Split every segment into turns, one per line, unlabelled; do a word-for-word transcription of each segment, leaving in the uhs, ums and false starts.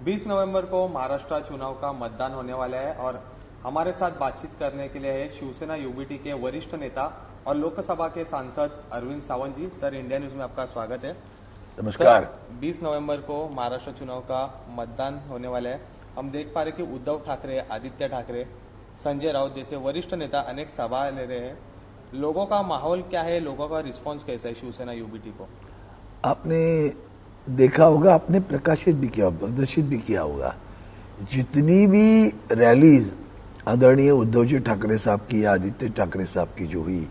बीस नवंबर को महाराष्ट्र चुनाव का मतदान होने वाला है और हमारे साथ बातचीत करने के लिए है शिवसेना यूबीटी के वरिष्ठ नेता और लोकसभा के सांसद Arvind Sawant ji. Sir, India News में आपका स्वागत है।
नमस्कार।
बीस नवंबर को महाराष्ट्र चुनाव का मतदान होने वाला है। हम देख पा रहे कि उद्धव ठाकरे, आदित्य ठाकरे, संजय राउत जैसे वरिष्ठ नेता अनेक सभा ले रहे हैं। लोगों का माहौल क्या है, लोगों का रिस्पांस कैसा है शिवसेना यूबीटी को?
आपने देखा होगा, आपने प्रकाशित भी किया, प्रदर्शित भी किया होगा, जितनी भी रैलीज आदरणीय उद्धव जी ठाकरे साहब की या आदित्य ठाकरे साहब की जो हुई,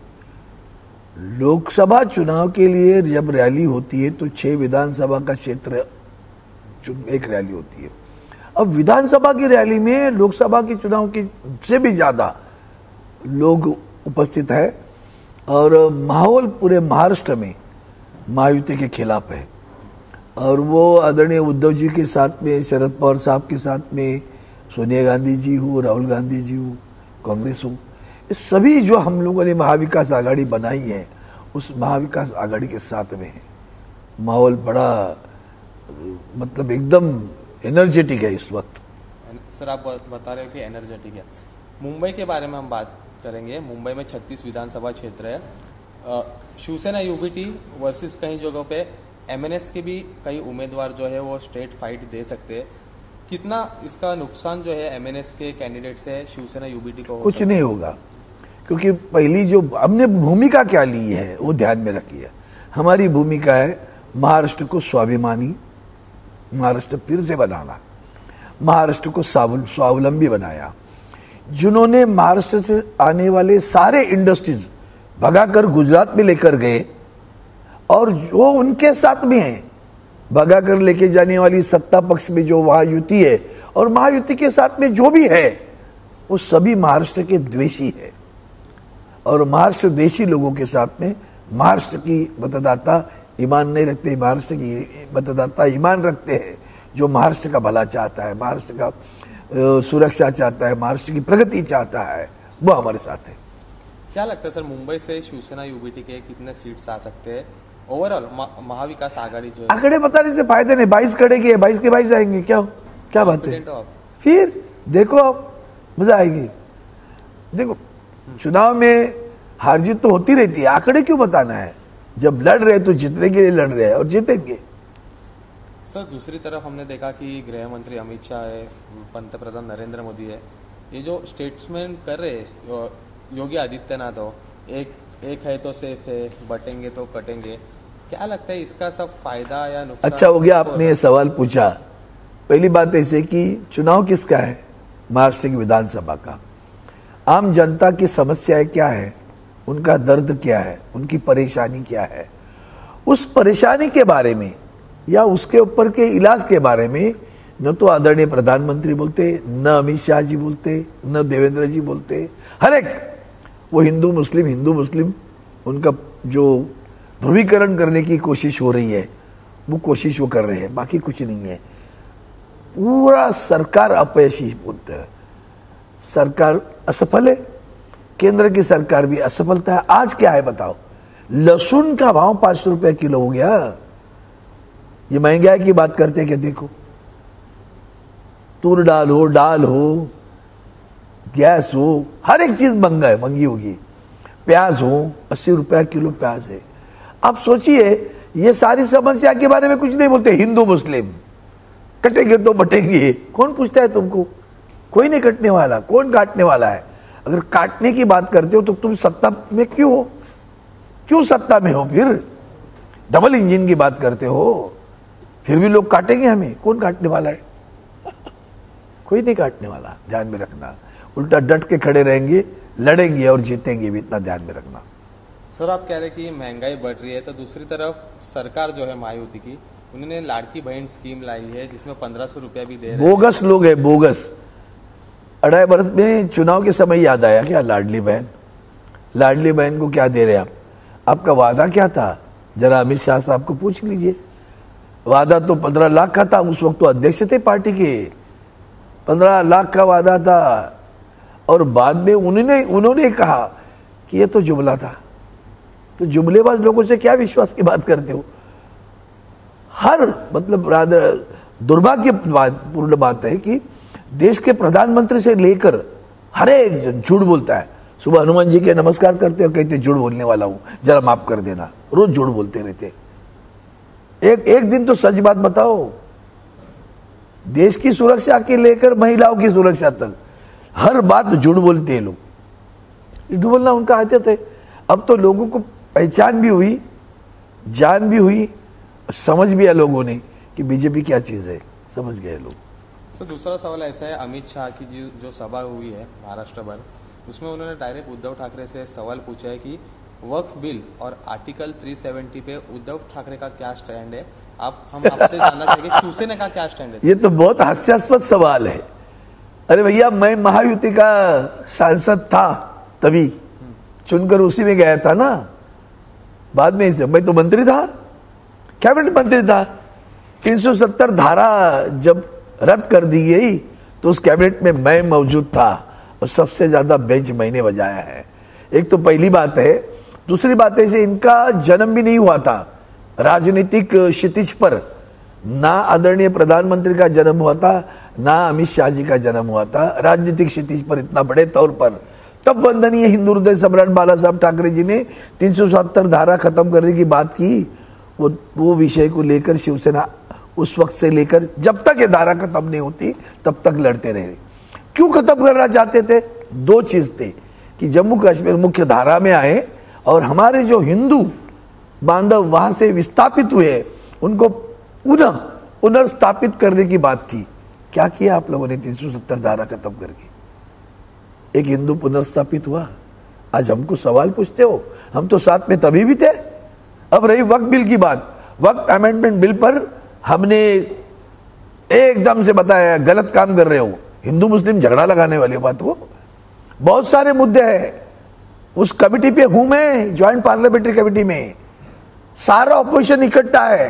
लोकसभा चुनाव के लिए जब रैली होती है तो छह विधानसभा का क्षेत्र एक रैली होती है। अब विधानसभा की रैली में लोकसभा के चुनाव के से भी ज्यादा लोग उपस्थित है और माहौल पूरे महाराष्ट्र में महायुति के खिलाफ है। और वो आदरणीय उद्धव जी के साथ में, शरद पवार साहब के साथ में, सोनिया गांधी जी हो, राहुल गांधी जी हो, कांग्रेस हो, इस सभी जो हम लोगों ने महाविकास आघाड़ी बनाई है, उस महाविकास आघाड़ी के साथ में है। माहौल बड़ा मतलब एकदम एनर्जेटिक है इस वक्त।
सर, आप बता रहे हो कि एनर्जेटिक है। मुंबई के बारे में हम बात करेंगे। मुंबई में छत्तीस विधानसभा क्षेत्र है। शिवसेना यूबीटी वर्सेस कई जगहों पे एमएनएस के भी कई उम्मीदवार जो है वो स्ट्रेट फाइट दे सकते हैं। कितना इसका नुकसान जो है एमएनएस के कैंडिडेट से शिवसेना यूबीटी को?
कुछ नहीं होगा, क्योंकि पहली जो हमने भूमिका क्या ली है वो ध्यान में रखिए। हमारी भूमिका है महाराष्ट्र को स्वाभिमानी, महाराष्ट्र फिर से बनाना, महाराष्ट्र को स्वावलंबी बनाया। जिन्होंने महाराष्ट्र से आने वाले सारे इंडस्ट्रीज भगाकर गुजरात में लेकर गए और जो उनके साथ में है भगाकर लेके जाने वाली सत्ता पक्ष में जो महायुति है और महायुति के साथ में जो भी है वो सभी महाराष्ट्र के द्वेषी है। और महाराष्ट्र देशी लोगों के साथ में महाराष्ट्र की मतदाता ईमान नहीं रखते, महाराष्ट्र की मतदाता ईमान रखते हैं। जो महाराष्ट्र का भला चाहता है, महाराष्ट्र का सुरक्षा चाहता है, महाराष्ट्र की प्रगति चाहता है, वो हमारे साथ है।
क्या लगता है सर, मुंबई से शिवसेना यूबीटी के कितने सीट्स आ सकते हैं? ओवरऑल महाविकास आघाड़ी जो है,
आंकड़े बताने से फायदे नहीं। बाईस खड़े किए, बाईस के बाईस आएंगे। क्या क्या बात है? फिर देखो, आप मजा आएगी। देखो, चुनाव में हार जीत तो होती रहती है, आंकड़े क्यों बताना है? जब लड़ रहे तो जीतने के लिए लड़ रहे हैं और जीतेंगे।
सर, दूसरी तरफ हमने देखा कि गृह मंत्री अमित शाह है, पंतप्रधान नरेंद्र मोदी है, ये जो स्टेट्समैन कर रहे योगी आदित्यनाथ हो, एक एक है तो सेफ है, बटेंगे तो कटेंगे, क्या लगता है इसका सब फायदा या नुकसान?
अच्छा हो गया आपने ये सवाल पूछा। पहली बात ऐसे कि चुनाव किसका है? महाराष्ट्र की विधानसभा का। आम जनता की समस्याएं क्या है, उनका दर्द क्या है, उनकी परेशानी क्या है, उस परेशानी के बारे में या उसके ऊपर के इलाज के बारे में न तो आदरणीय प्रधानमंत्री बोलते, न अमित शाह जी बोलते, न देवेंद्र जी बोलते। हर एक वो हिंदू मुस्लिम हिंदू मुस्लिम उनका जो ध्रुवीकरण करने की कोशिश हो रही है, वो कोशिश वो कर रहे हैं, बाकी कुछ नहीं है। पूरा सरकार अपयशी बोलते हैं, सरकार असफल है, केंद्र की सरकार भी असफलता है। आज क्या है बताओ? लहसुन का भाव पांच रुपए किलो हो गया। ये महंगाई की बात करते हैं क्या? देखो, तूर दाल हो, दाल हो, गैस हो, हर एक चीज महंगा है, महंगी होगी। प्याज हो, अस्सी रुपया किलो प्याज है। आप सोचिए, ये सारी समस्या के बारे में कुछ नहीं बोलते। हिंदू मुस्लिम कटेंगे तो बटेंगे, कौन पूछता है तुमको? कोई नहीं कटने वाला, कौन काटने वाला है? अगर काटने की बात करते हो तो तुम सत्ता में क्यों हो? क्यों सत्ता में हो? फिर डबल इंजन की बात करते हो, फिर भी लोग काटेंगे हमें। कौन काटने वाला है? कोई नहीं काटने वाला, ध्यान में रखना। उल्टा डट के खड़े रहेंगे, लड़ेंगे और जीतेंगे भी, इतना ध्यान में रखना।
सर, आप कह रहे कि महंगाई बढ़ रही है, तो दूसरी तरफ सरकार जो है महायुति की, उन्होंने लाड़की बहन स्कीम लाई है जिसमें पंद्रह सौ रुपया भी दे रहे हैं।
बोगस लोग है, बोगस। अढ़ाई बरस में चुनाव के समय याद आया क्या? लाडली बहन, लाडली बहन को क्या दे रहे आप? आपका वादा क्या था? जरा अमित शाह साहब को पूछ लीजिए। वादा तो पंद्रह लाख का था, उस वक्त तो अध्यक्ष थे पार्टी के। पंद्रह लाख का वादा था और बाद में उन्होंने उन्होंने कहा कि ये तो जुमला था। तो जुमलेबाज लोगों से क्या विश्वास की बात करते हो? हर मतलब दुर्भाग्यपूर्ण बात है कि देश के प्रधानमंत्री से लेकर हर एक जन झूठ बोलता है। सुबह हनुमान जी के नमस्कार करते हो, कहते झूठ बोलने वाला हूं, जरा माफ कर देना। रोज झूठ बोलते रहते। एक एक दिन तो सच बात बताओ। देश की सुरक्षा के लेकर महिलाओं की सुरक्षा तक हर बात झूठ बोलते हैं लोग। झूठ बोलना उनका आदत है। अब तो लोगों को पहचान भी हुई, जान भी हुई, समझ भी है लोगों ने कि बीजेपी क्या चीज है, समझ गए लोग।
तो दूसरा सवाल ऐसा है, अमित शाह की जो जो सभा हुई है महाराष्ट्र भर, उसमें उन्होंने डायरेक्ट उद्धव ठाकरे से सवाल पूछा है कि वक्फ बिल और आर्टिकल तीन सौ सत्तर पे उद्धव ठाकरे का क्या स्टैंड है। आप हम आपसे जानना चाहेंगे शिवसेना का क्या स्टैंड है।
ये तो बहुत हास्यास्पद सवाल है। अरे भैया, मैं महायुति का सांसद था, तभी चुनकर उसी में गया था ना। बाद में इसे मैं तो मंत्री था, कैबिनेट मंत्री था। तीन सौ सत्तर धारा जब रद्द कर दी गई तो उस कैबिनेट में मैं मौजूद था और सबसे ज्यादा बेंच मैंने बजाया है। एक तो पहली बात है। दूसरी बात है, इनका जन्म भी नहीं हुआ था राजनीतिक क्षितिज पर। ना आदरणीय प्रधानमंत्री का जन्म हुआ था, ना अमित शाह जी का जन्म हुआ था राजनीतिक क्षितिज पर इतना बड़े तौर पर। तब वंदनीय हिंदू हृदय सम्राट बाला साहब ठाकरे जी ने तीन सौ सत्तर धारा खत्म करने की बात की। वो वो विषय को लेकर शिवसेना उस वक्त से लेकर जब तक ये धारा खत्म नहीं होती तब तक लड़ते रहे। क्यों खत्म करना चाहते थे? दो चीज थे कि जम्मू कश्मीर मुख्य धारा में आए और हमारे जो हिंदू बांधव वहां से विस्थापित हुए उनको पुनः पुनर्स्थापित करने की बात थी। क्या किया आप लोगों ने तीन सौ सत्तर धारा खत्म करके? एक हिंदू पुनर्स्थापित हुआ। आज हमको सवाल पूछते हो, हम तो साथ में तभी भी थे। अब रही वक्फ बिल की बात, वक्फ अमेंडमेंट बिल पर हमने एकदम से बताया गलत काम कर रहे हो। हिंदू मुस्लिम झगड़ा लगाने वाली बात हो, बहुत सारे मुद्दे हैं। उस कमेटी पे हूं मैं, ज्वाइंट पार्लियामेंट्री कमेटी में, सारा ऑपोजिशन इकट्ठा है।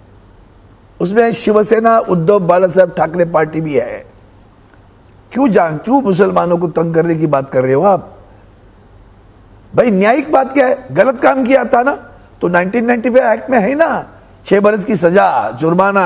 उसमें शिवसेना, उद्धव बाला साहब ठाकरे पार्टी भी है। क्यों जान क्यों मुसलमानों को तंग करने की बात कर रहे हो आप? भाई न्यायिक बात क्या है? गलत काम किया था ना, तो उन्नीस सौ पचानवे एक्ट में है ना, छह बरस की सजा, जुर्माना।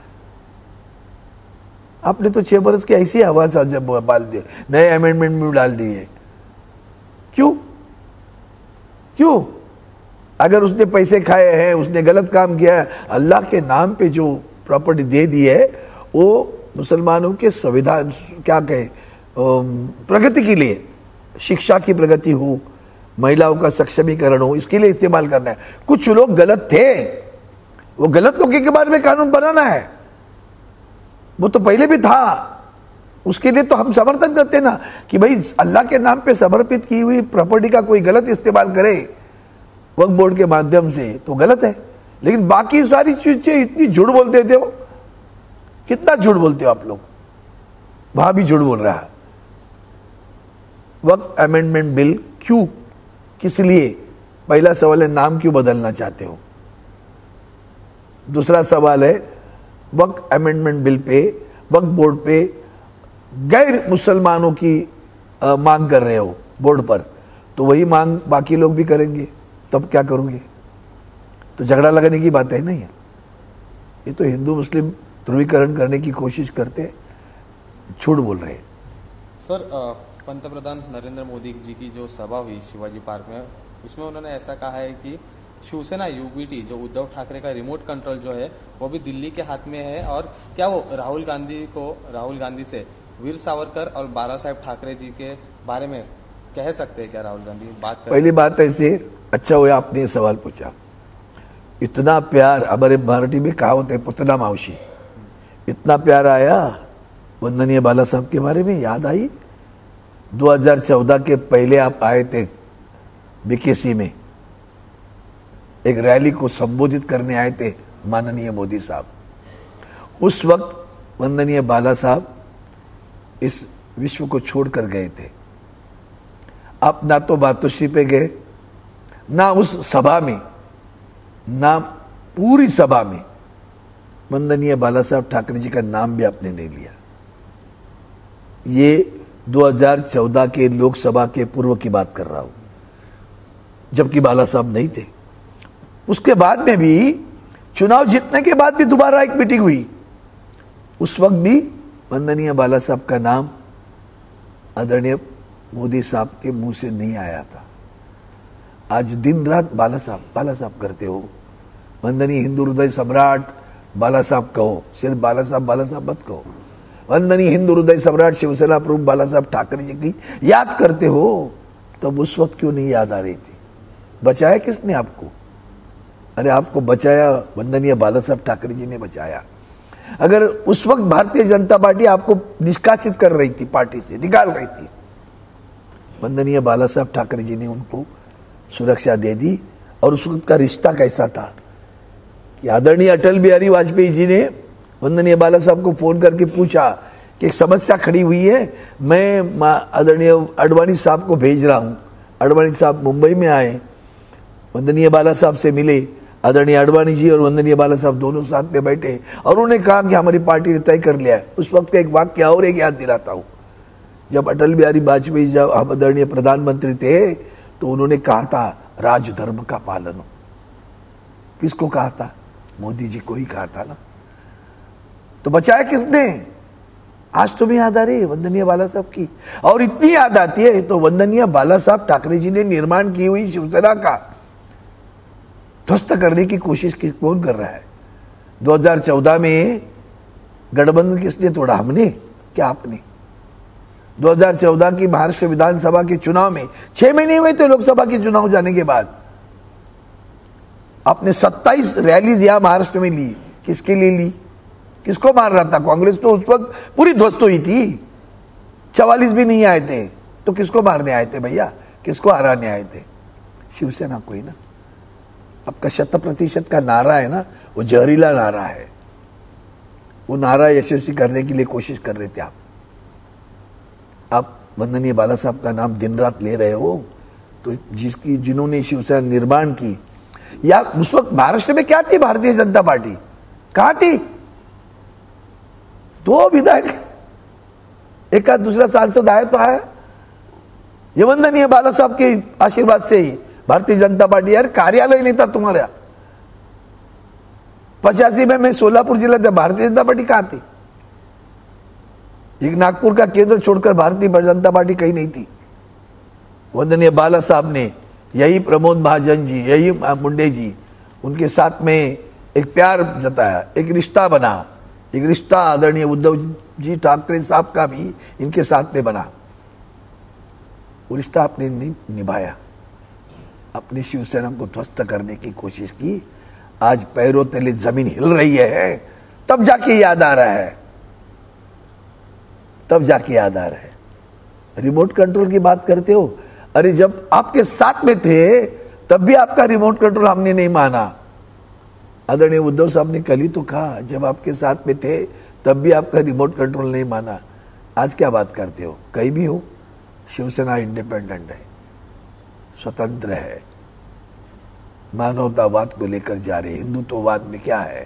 आपने तो छह बरस की ऐसी हवा जब बाल दिए, नए अमेंडमेंट में डाल दिए। क्यों क्यों? अगर उसने पैसे खाए हैं, उसने गलत काम किया है, अल्लाह के नाम पे जो प्रॉपर्टी दे दी है वो मुसलमानों के संविधान क्या कहें प्रगति के लिए, शिक्षा की प्रगति हो, महिलाओं का सक्षमीकरण हो, इसके लिए इस्तेमाल करना है। कुछ लोग गलत थे, वो गलत लोगों के बारे में कानून बनाना है। वो तो पहले भी था, उसके लिए तो हम समर्थन करते ना कि भाई अल्लाह के नाम पे समर्पित की हुई प्रॉपर्टी का कोई गलत इस्तेमाल करे वक्फ बोर्ड के माध्यम से तो गलत है। लेकिन बाकी सारी चीजें इतनी झूठ बोलते थे। वो कितना झूठ बोलते हो आप लोग? वहां भी झूठ बोल रहा है। वक्फ अमेंडमेंट बिल क्यों, किस लिए? पहला सवाल है, नाम क्यों बदलना चाहते हो? दूसरा सवाल है, वक्फ अमेंडमेंट बिल पे, वक्फ बोर्ड पे गैर मुसलमानों की आ, मांग कर रहे हो बोर्ड पर, तो वही मांग बाकी लोग भी करेंगे, तब क्या करोगे? तो झगड़ा लगाने की बात है नहीं है। ये तो हिंदू मुस्लिम ध्रुवीकरण करने की कोशिश करते, झूठ बोल रहे हैं।
सर, पंतप्रधान नरेंद्र मोदी जी की जो सभा हुई शिवाजी पार्क में, उसमें उन्होंने ऐसा कहा है कि शिवसेना यूबीटी जो उद्धव ठाकरे का रिमोट कंट्रोल जो है वो भी दिल्ली के हाथ में है। और क्या वो राहुल गांधी को राहुल गांधी से वीर सावरकर और बाला साहेब ठाकरे जी के बारे में कह सकते हैं क्या? राहुल गांधी बात कर
पहली बात ऐसे, अच्छा हुआ आपने ये सवाल पूछा। इतना प्यार, हमारे मराठी में कहावत है पुतना मावशी, इतना प्यार आया वंदनीय बाला साहब के बारे में, याद आई दो हज़ार चौदह के पहले आप आए थे बीकेसी में, एक रैली को संबोधित करने आए थे माननीय मोदी साहब। उस वक्त वंदनीय बाला साहब इस विश्व को छोड़कर गए थे। आप ना तो मातोश्री पे गए, ना उस सभा में, ना पूरी सभा में वंदनीय बाला साहब ठाकरे जी का नाम भी आपने नहीं लिया। ये दो हज़ार चौदह के लोकसभा के पूर्व की बात कर रहा हूं, जबकि बाला साहब नहीं थे। उसके बाद में भी, चुनाव जीतने के बाद भी दोबारा एक मीटिंग हुई उस वक्त भी वंदनीय बाला साहब का नाम आदरणीय मोदी साहब के मुंह से नहीं आया था। आज दिन रात बाला साहब बाला साहब करते हो, वंदनीय हिंदू हृदय सम्राट बाला साहब कहो, सिर्फ बाला साहब बाला साहब मत कहो, वंदनीय हिंदू हृदय सम्राट शिवसेना प्रमुख बाला साहब ठाकरे जी की याद करते हो। तब उस वक्त क्यों नहीं याद आ रही थी? बचाया किसने आपको? अरे आपको बचाया वंदनीय बाला साहब ठाकरे जी ने बचाया। अगर उस वक्त भारतीय जनता पार्टी आपको निष्कासित कर रही थी, पार्टी से निकाल रही थी, वंदनीय बाला साहब ठाकरे जी ने उनको सुरक्षा दे दी। और उस वक्त का रिश्ता कैसा था कि आदरणीय अटल बिहारी वाजपेयी जी ने वंदनीय बाला साहब को फोन करके पूछा कि एक समस्या खड़ी हुई है, मैं आदरणीय अडवाणी साहब को भेज रहा हूं। अडवाणी साहब मुंबई में आए, वंदनीय बाला साहब से मिले। आदरणीय अडवाणी जी और वंदनीय बाला साहब दोनों साथ में बैठे और उन्होंने कहा कि हमारी पार्टी ने तय कर लिया है। उस वक्त का एक वाक्य और एक याद दिलाता हूं। जब अटल बिहारी वाजपेयी जब आदरणीय प्रधानमंत्री थे तो उन्होंने कहा था राजधर्म का पालन हो। किसको कहा था? मोदी जी को ही कहा था ना। तो बचाया किसने? आज तुम्हें याद आ रही है वंदनीय बाला साहब की, और इतनी याद आती है तो वंदनीय बाला साहब ठाकरे जी ने निर्माण की हुई शिवसेना का ध्वस्त करने की कोशिश की कौन कर रहा है? दो हज़ार चौदह में गठबंधन किसने तोड़ा? हमने क्या आपने? दो हज़ार चौदह की महाराष्ट्र विधानसभा के चुनाव में छह महीने हुए थे लोकसभा के चुनाव जाने के बाद, आपने सत्ताईस रैलीज यहां महाराष्ट्र में ली। किसके लिए ली? किसको मार रहा था? कांग्रेस तो उस वक्त पूरी ध्वस्त हुई थी, चवालीस भी नहीं आए थे। तो किसको मारने आए थे भैया? किसको हराने आए थे? शिवसेना को ही ना। आपका शत प्रतिशत का नारा है ना, वो जहरीला नारा है। वो नारा यशस्वी करने के लिए कोशिश कर रहे थे आप। आप वंदनीय बाला साहब का नाम दिन रात ले रहे हो, तो जिसकी जिन्होंने शिवसेना निर्माण की, या उस वक्त महाराष्ट्र में क्या थी भारतीय जनता पार्टी? कहां थी? दो विधायक, एक आध दूसरा सांसद आया तो आया। ये वंदनीय बाला साहब के आशीर्वाद से ही भारतीय जनता पार्टी, यार कार्यालय नहीं था तुम्हारा। पचासी में मैं सोलापुर जिला था, भारतीय जनता पार्टी कहां थी? एक नागपुर का केंद्र छोड़कर भारतीय जनता पार्टी कहीं नहीं थी। वंदनीय बाला साहब ने, यही प्रमोद महाजन जी, यही मुंडे जी, उनके साथ में एक प्यार जताया, एक रिश्ता बना। एक रिश्ता आदरणीय उद्धव जी ठाकरे साहब का भी इनके साथ में बना। वो रिश्ता आपने नहीं निभाया, अपनी शिवसेना को ध्वस्त करने की कोशिश की। आज पैरों तले जमीन हिल रही है, तब जाके याद आ रहा है, तब जाके याद आ रहा है। रिमोट कंट्रोल की बात करते हो, अरे जब आपके साथ में थे तब भी आपका रिमोट कंट्रोल हमने नहीं माना। आदरणीय उद्धव साहब ने कल ही तो कहा, जब आपके साथ में थे तब भी आपका रिमोट कंट्रोल नहीं माना। आज क्या बात करते हो? कहीं भी हो, शिवसेना इंडिपेंडेंट है, स्वतंत्र है, मानवतावाद को लेकर जा रहे। हिंदुत्ववाद में क्या है?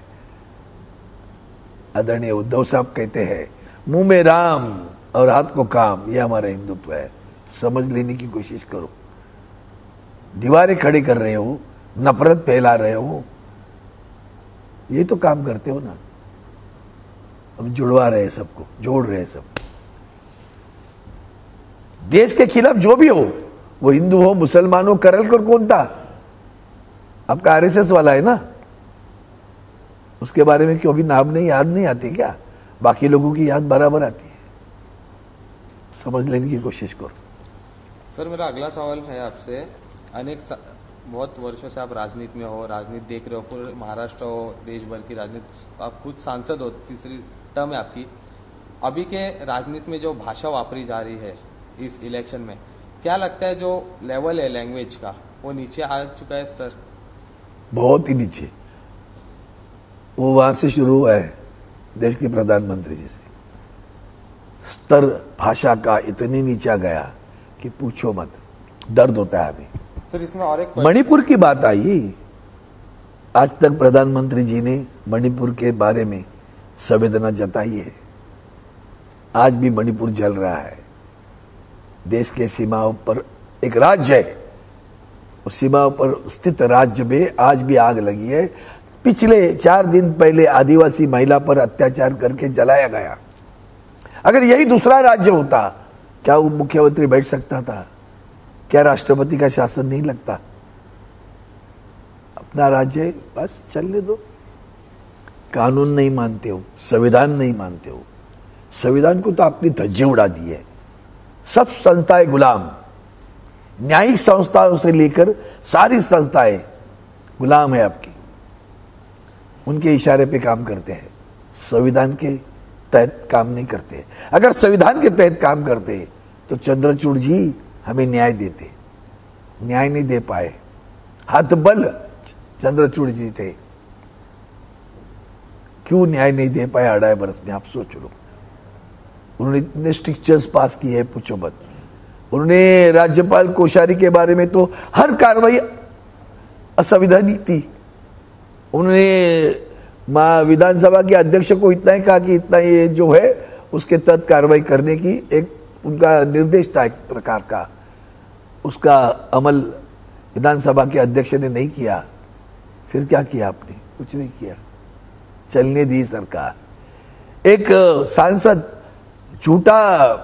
आदरणीय उद्धव साहब कहते हैं मुंह में राम और हाथ को काम, यह हमारा हिंदुत्व है। समझ लेने की कोशिश करो। दीवारें खड़े कर रहे हो, नफरत फैला रहे हो, ये तो काम करते हो ना। हम जुड़वा रहे हैं सबको, जोड़ रहे हैं सब। देश के खिलाफ जो भी हो, वो हिंदू हो, मुसलमान हो, करलकर कौन था? आपका आरएसएस वाला है ना। उसके बारे में क्यों अभी नाम नहीं याद नहीं आती क्या? बाकी लोगों की याद बराबर आती है। समझ लेने की कोशिश करो।
सर, मेरा अगला सवाल है आपसे। अनेक बहुत वर्षों से आप राजनीति में हो, राजनीति देख रहे हो, पूरे महाराष्ट्र हो, देश भर की राजनीति, आप खुद सांसद हो, तीसरी टर्म है आपकी। अभी के राजनीति में जो भाषा वापरी जा रही है इस इलेक्शन में, क्या लगता है जो लेवल है लैंग्वेज का, वो नीचे आ चुका है स्तर?
बहुत ही नीचे। वो वहां से शुरू हुआ है देश के प्रधानमंत्री जी से। स्तर भाषा का इतनी नीचे गया कि पूछो मत, दर्द होता है अभी।
फिर इसमें और एक
मणिपुर की बात आई। आज तक प्रधानमंत्री जी ने मणिपुर के बारे में संवेदना जताई है। आज भी मणिपुर जल रहा है। देश के सीमाओं पर एक राज्य है, उस सीमाओं पर स्थित राज्य में आज भी आग लगी है। पिछले चार दिन पहले आदिवासी महिला पर अत्याचार करके जलाया गया। अगर यही दूसरा राज्य होता, क्या वो मुख्यमंत्री बैठ सकता था? क्या राष्ट्रपति का शासन नहीं लगता? अपना राज्य बस चलने दो। कानून नहीं मानते हो, संविधान नहीं मानते हो। संविधान को तो आपने धज्जे उड़ा दी है। सब संस्थाएं गुलाम, न्यायिक संस्थाओं से लेकर सारी संस्थाएं गुलाम है आपकी, उनके इशारे पे काम करते हैं, संविधान के तहत काम नहीं करते। अगर संविधान के तहत काम करते तो चंद्रचूड़ जी हमें न्याय देते, न्याय नहीं दे पाए। हतबल चंद्रचूड़ जी थे, क्यों न्याय नहीं दे पाए अढ़ाई बरस में? आप सोच लो। उन्होंने इतने स्ट्रिक्चर्स पास किए हैं, पूछो मत। उन्होंने राज्यपाल कोश्यारी के बारे में तो हर कार्रवाई असंवैधानिक थी। उन्होंने विधानसभा के अध्यक्ष को इतना ही कहा कि इतना ये जो है उसके तहत कार्रवाई करने की एक उनका निर्देश था, एक प्रकार का। उसका अमल विधानसभा के अध्यक्ष ने नहीं किया। फिर क्या किया आपने? कुछ नहीं किया, चलने दी सरकार। एक सांसद झूठा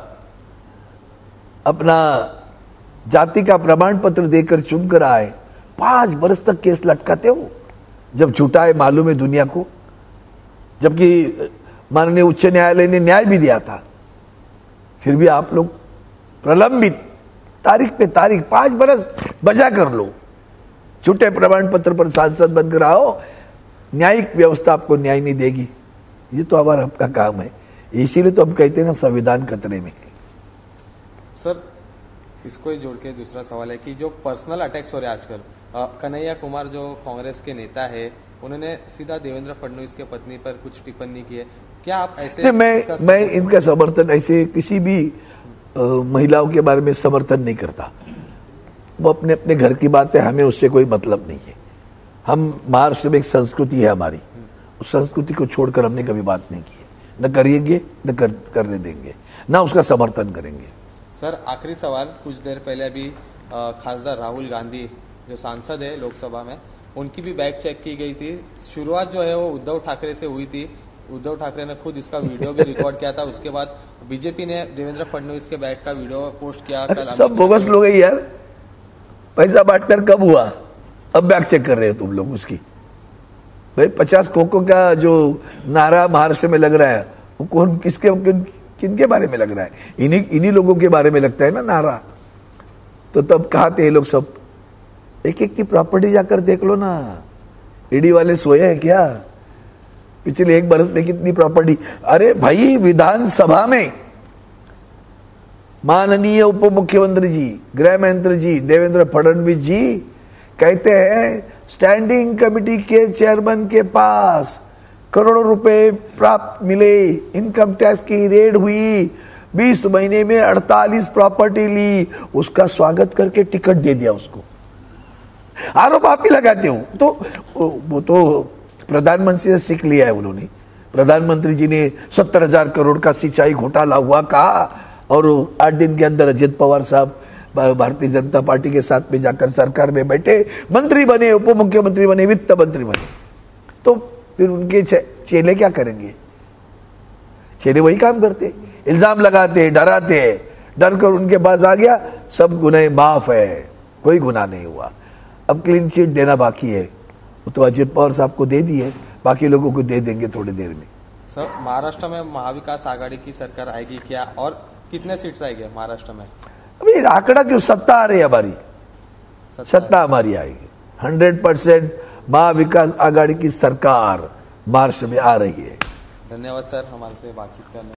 अपना जाति का प्रमाण पत्र देकर चुनकर आए, पांच बरस तक केस लटकाते हो जब झूठा है, मालूम है दुनिया को। जबकि माननीय उच्च न्यायालय ने न्याय भी दिया था, फिर भी आप लोग प्रलंबित, तारीख पे तारीख, पांच बरस बजा कर लो। झूठे प्रमाण पत्र पर सांसद बनकर आओ, न्यायिक व्यवस्था आपको न्याय नहीं देगी। ये तो हमारा आपका काम है। इसीलिए तो हम कहते हैं ना, संविधान खतरे में है।
सर, इसको ही जोड़ के दूसरा सवाल है कि जो पर्सनल अटैक्स हो रहे हैं आजकल, कन्हैया कुमार जो कांग्रेस के नेता है, उन्होंने सीधा देवेंद्र फडणवीस के पत्नी पर कुछ टिप्पणी की है। क्या आप ऐसे?
मैं मैं इनका समर्थन, ऐसे किसी भी आ, महिलाओं के बारे में समर्थन नहीं करता। वो अपने अपने घर की बात है, हमें उससे कोई मतलब नहीं है। हम महाराष्ट्र में एक संस्कृति है हमारी, उस संस्कृति को छोड़कर हमने कभी बात नहीं की है। न करेंगे, न कर, करने देंगे, न उसका समर्थन करेंगे।
सर, आखिरी सवाल। कुछ देर पहले अभी खासदार राहुल गांधी जो सांसद है लोकसभा में, उनकी भी बैग चेक की गई थी। शुरुआत जो है वो उद्धव ठाकरे से हुई थी। उद्धव ठाकरे ने खुद इसका वीडियो भी रिकॉर्ड किया था। उसके बाद बीजेपी ने देवेंद्र फडणवीस के बैग का वीडियो पोस्ट किया। कल
सब बोगस लोग है यार। पैसा बांटकर कब हुआ? अब बैग चेक कर रहे हो तुम लोग उसकी। भाई पचास खोखो का जो नारा महाराष्ट्र में लग रहा है, वो कौन, किसके किन, किनके बारे में लग रहा है? इन्हीं इन्हीं लोगों के बारे में लगता है ना नारा। तो तब कहा थे ये लोग सब, एक एक की प्रॉपर्टी जाकर देख लो ना। ईडी वाले सोए हैं क्या? पिछले एक बरस में कितनी प्रॉपर्टी? अरे भाई, विधानसभा में माननीय उप मुख्यमंत्री जी, गृह मंत्री जी देवेंद्र फडणवीस जी कहते हैं स्टैंडिंग कमेटी के चेयरमैन के पास करोड़ों रुपए प्राप्त मिले, इनकम टैक्स की रेड हुई, बीस महीने में अड़तालीस प्रॉपर्टी ली, उसका स्वागत करके टिकट दे दिया उसको। आरोप आप ही लगाते हो। तो वो तो प्रधानमंत्री से सीख लिया है उन्होंने। प्रधानमंत्री जी ने सत्तर हजार करोड़ का सिंचाई घोटाला हुआ कहा, और आठ दिन के अंदर अजित पवार साहब भारतीय जनता पार्टी के साथ में जाकर सरकार में बैठे, मंत्री बने, उप मुख्यमंत्री बने, वित्त मंत्री बने। तो फिर उनके चेले क्या करेंगे? चेले वही काम करते, इल्जाम लगाते, डराते। डर कर उनके पास आ गया, सब गुनाह माफ है, कोई गुनाह नहीं हुआ। अब क्लीन चिट देना बाकी है, वो तो अजित पवार साहब को दे दी है, बाकी लोगों को दे देंगे थोड़ी देर में।
सर, महाराष्ट्र में महाविकास आघाड़ी की सरकार आएगी क्या, और कितने सीट्स आएंगे महाराष्ट्र में?
अभी आंकड़ा क्यों? सत्ता आ रही है हमारी, सत्ता हमारी आएगी। हंड्रेड परसेंट महाविकास आघाड़ी की सरकार महाराष्ट्र में आ रही है।
धन्यवाद सर, हमारे से बातचीत करने